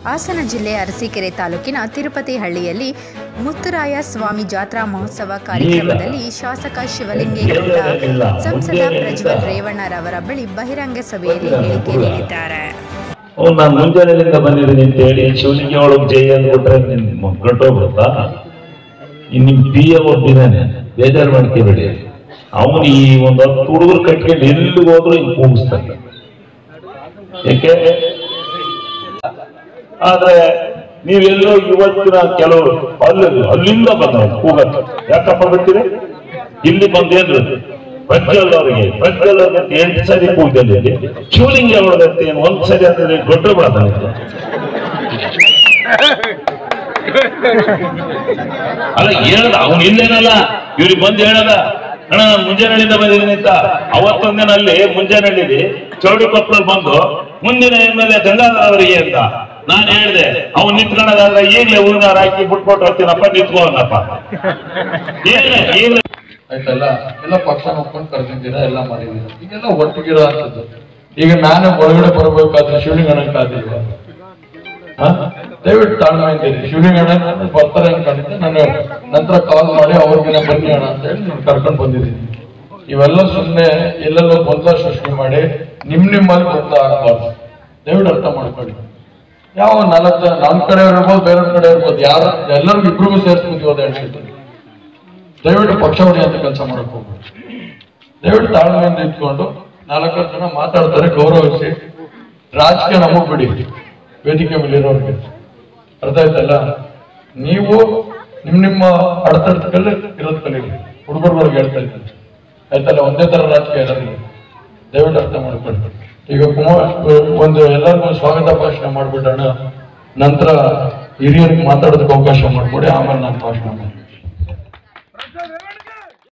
ಹಾಸನ ಜಿಲ್ಲೆ ಅರಸೀಕೆರೆ ತಾಲೂಕಿನ ತಿರುಪತಿ ಹಳ್ಳಿಯಲ್ಲಿ ಮುತ್ತುರಾಯ ಸ್ವಾಮಿ ಜಾತ್ರಾ ಮಹೋತ್ಸವ ಕಾರ್ಯಕ್ರಮದಲ್ಲಿ ಶಾಸಕ ಶಿವಲಿಂಗೇಗೌಡ ಸಂಸದ ಪ್ರಜ್ವಲ್ ರೇವಣ್ಣರವರ ಬಳಿ ಬಹಿರಂಗ ಸಭೆಯಲ್ಲಿ ಹೇಳಿಕೆ ನೀಡಿದ್ದಾರೆ. ನಾನು ಮುಂಜಾನೆಯಿಂದ ಬಂದಿದ್ದೀನಿ ಅಂತ ಹೇಳಿ ಶಿವಲಿಂಗ ಒಳಗೆ ಜೈ ಅಂದ್ಬಿಟ್ರೆ ಗಂಟೋಗ್ಬಿಡುತ್ತಾ? ನಿಮ್ ಪಿಯ ಒಬ್ಬಿದ್ದಾನೆ, ಬೇಜಾರು ಮಾಡ್ಕೋಬೇಡಿ. ಅವನು ಈ ಒಂದು 10 ಹುಡುಗರು ಕಟ್ಕೊಂಡು ಎಲ್ಲಿಗೆ ಹೋದ್ರು ಹಿಂಗೆ ಕೂಗಿಸ್ತಾನೆ. ಏಕೆ? ಆದ್ರೆ ನೀವೆಲ್ಲೋ ಇವತ್ತಿನ ಕೆಲವರು ಅಲ್ಲಿಂದ ಬಂದವರು ಕೂಗಕ್ಕೆ ಯಾಕಪ್ಪ ಬರ್ತೀರಿ? ಇಲ್ಲಿ ಬಂದೇನ್ರು ಪ್ರಜ್ವಲ್ ಅವ್ರಿಗೆ 8 ಸರಿ ಕೂಗದಲ್ಲಿ ಶಿವಲಿಂಗ ಅವರದಂತೆ ಏನು 1 ಸರಿ ಅಂದ್ರೆ ದೊಡ್ಡ ಬಿಡತಾನೆ. ಅಲ್ಲ ಹೇಳದ ಅವನು ಇಲ್ಲೇನಲ್ಲ, ಇವ್ರಿಗೆ ಬಂದು ಹೇಳದ ಅಣ್ಣ ನಾನು ಮುಂಜಾನೆಯಿಂದ ಬಂದಿದ್ದೀನಿ ಅಂತ. ಅವತ್ತೊಂದಿನಲ್ಲಿ ಮುಂಜಾನೆಯಲ್ಲಿ ಚೌಡಿಕೊಪ್ಪಲ್ಲಿ ಬಂದು ಮುಂದಿನ ಎಮ್ಮೆಲ್ಲೆ ಗಂಗಾಧರ ಅವರಿಗೆ ಅಂತ ನಾನು ಹೇಳಿದೆ. ಅವ್ನು ನಿಂತ್ಕೊಳ್ಳೋದಾದ್ರೆ ಈಗಲೇ ಹೂನಾರ ಹಾಕಿ ಬಿಟ್ಬಿಟ್ಟು ಹೋಗ್ತೀನಪ್ಪ, ನಿಂತ್ಕೋನಪ್ಪ. ಆಯ್ತಲ್ಲ, ಎಲ್ಲ ಪಕ್ಷ ನೋಡ್ಕೊಂಡು ಕರ್ತಿದ್ದೀರಾ, ಎಲ್ಲ ಮಾಡಿದೀರ, ಈಗೆಲ್ಲ ಒಟ್ಟಿಗಿರೋ ಅಂತದ್ದು. ಈಗ ನಾನು ಒಳಗಡೆ ಬರಬೇಕಾದ್ರೆ ಶಿವಲಿಂಗಣ್ಣ ಕಾದಿಲ್ವ? ದಯವಿಟ್ಟು ತಾಳ್ಮೆಯಿಂದ ಶಿವಲಿಂಗಣ್ಣ ಬರ್ತಾರೆ ಅನ್ಕೊಂಡಿದ್ದೆ. ನಾನು ನಂತರ ಕಾಲ್ ಮಾಡಿ ಅವ್ರಿಗೆ ಬನ್ನಿ ಅಣ್ಣ ಅಂತ ಹೇಳಿ ನಾನು ಕರ್ಕೊಂಡು ಬಂದಿದ್ದೀನಿ. ಇವೆಲ್ಲ ಸುಮ್ಮನೆ ಎಲ್ಲೆಲ್ಲೋ ಗೊಂದಲ ಸೃಷ್ಟಿ ಮಾಡಿ ನಿಮ್ಮಲ್ಲಿ ಗೊಂದಲ ಆಗಬಾರ್ದು. ದಯವಿಟ್ಟು ಅರ್ಥ ಮಾಡ್ಕೊಳ್ಳಿ. ಯಾವ 4 ಕಡೆ ಇರ್ಬೋದು, ಬೇರೆ ಕಡೆ ಇರ್ಬೋದು, ಯಾರು ಎಲ್ಲರಿಗೂ ಇಬ್ರಿಗೂ ಸೇರಿಸ್ಬೋದು ಹೇಳ್ತಿದ್ದೀನಿ. ದಯವಿಟ್ಟು ಪಕ್ಷ ಹೊಡೆಯಂತ ಕೆಲಸ ಮಾಡಕ್ ಹೋಗ್ಬೋದು. ದಯವಿಟ್ಟು ತಾಳ್ಮೆಯಿಂದ ಇಟ್ಕೊಂಡು 4 ಜನ ಮಾತಾಡ್ತಾರೆ, ಗೌರವಿಸಿ. ರಾಜಕೀಯ ನಮಗ್ ಬಿಡಿ, ವೇದಿಕೆ ಮೇಲೆ ಇರೋರಿಗೆ. ಅರ್ಥ ಆಯ್ತಲ್ಲ? ನೀವು ನಿಮ್ಮ ಅಡತಡದಲ್ಲಿ ಇರೋದ್ ಕಲೀರಿ. ಹುಡುಗರುಗಳಿಗೆ ಹೇಳ್ತಾ ಇದ್ದೀನಿ, ಆಯ್ತಲ್ಲ? ಒಂದೇ ತರ ರಾಜಕೀಯ ಇರೋದಿಲ್ಲ. ದಯವಿಟ್ಟು ಅರ್ಥ ಮಾಡ್ಕೊಳ್ಳಿ. ಈಗ ಒಂದು ಎಲ್ಲರಿಗೂ ಸ್ವಾಗತ ಭಾಷಣ ಮಾಡ್ಬಿಟ್ಟಣ, ನಂತರ ಹಿರಿಯರಿಗೆ ಮಾತಾಡೋದಕ್ಕೆ ಅವಕಾಶ ಮಾಡ್ಕೊಡಿ, ಆಮೇಲೆ ನಾನು ಭಾಷಣ ಮಾಡಿ.